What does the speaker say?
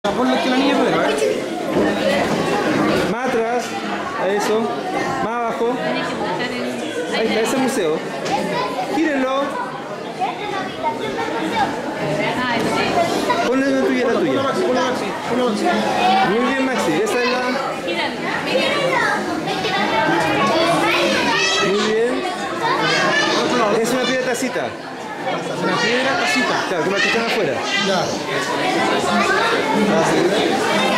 Ponle que la niña puede, a ver. Más atrás, a eso, más abajo. Ahí está, ese museo. Gírenlo. Ponle una tuya, la tuya. Muy bien, Maxi. Esa es la. Muy bien. Es una piedra tacita. Una piedra, casita. Claro, como la que están afuera. Ya.